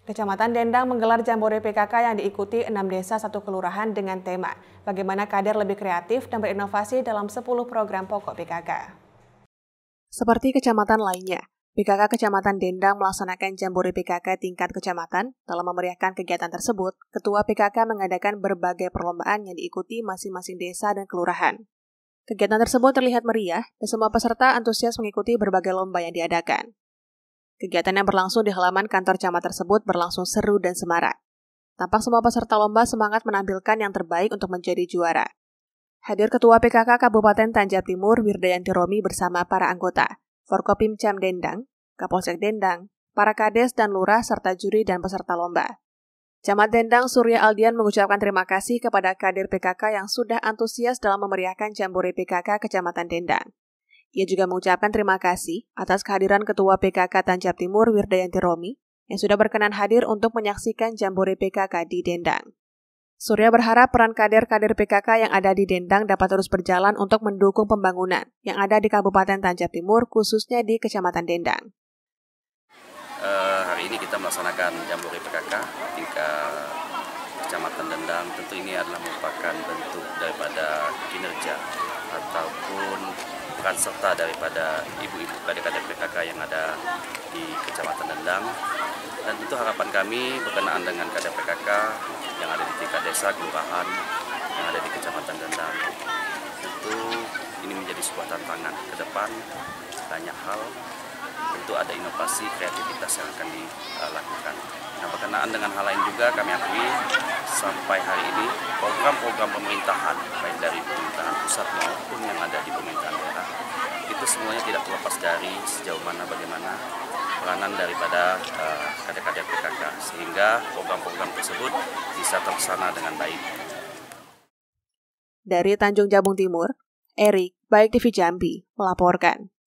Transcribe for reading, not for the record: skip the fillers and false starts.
Kecamatan Dendang menggelar Jambore PKK yang diikuti 6 desa 1 kelurahan dengan tema bagaimana kader lebih kreatif dan berinovasi dalam 10 program pokok PKK. Seperti kecamatan lainnya, PKK Kecamatan Dendang melaksanakan Jambore PKK tingkat kecamatan. Dalam memeriahkan kegiatan tersebut, Ketua PKK mengadakan berbagai perlombaan yang diikuti masing-masing desa dan kelurahan. Kegiatan tersebut terlihat meriah dan semua peserta antusias mengikuti berbagai lomba yang diadakan. Kegiatan yang berlangsung di halaman kantor camat tersebut berlangsung seru dan semarak. Tampak semua peserta lomba semangat menampilkan yang terbaik untuk menjadi juara. Hadir Ketua PKK Kabupaten Tanjab Timur Wirdayanti Romi bersama para anggota, Forkopimcam Dendang, Kapolsek Dendang, para kades dan lurah serta juri dan peserta lomba. Camat Dendang Surya Aldian mengucapkan terima kasih kepada kader PKK yang sudah antusias dalam memeriahkan Jambore PKK Kecamatan Dendang. Ia juga mengucapkan terima kasih atas kehadiran Ketua PKK Tanjab Timur Wirdayanti Romi yang sudah berkenan hadir untuk menyaksikan Jambore PKK di Dendang. Surya berharap peran kader-kader PKK yang ada di Dendang dapat terus berjalan untuk mendukung pembangunan yang ada di Kabupaten Tanjab Timur, khususnya di Kecamatan Dendang. Hari ini kita melaksanakan Jambore PKK tingkat Kecamatan Dendang. Tentu ini adalah merupakan bentuk daripada kinerja ataupun peran serta daripada ibu-ibu kader-kader PKK yang ada di Kecamatan Dendang. Dan tentu harapan kami berkenaan dengan kader PKK yang ada di tingkat desa, kelurahan yang ada di Kecamatan Dendang. Tentu ini menjadi sebuah tantangan ke depan, banyak hal. Tentu ada inovasi, kreativitas yang akan dilakukan. Nah, berkenaan dengan hal lain juga kami akui sampai hari ini program-program pemerintahan baik dari pemerintahan pusat maupun yang ada di pemerintahan daerah itu semuanya tidak terlepas dari sejauh mana bagaimana peranan daripada kader-kader PKK sehingga program-program tersebut bisa terlaksana dengan baik. Dari Tanjung Jabung Timur, Erik, Baik TV Jambi, melaporkan.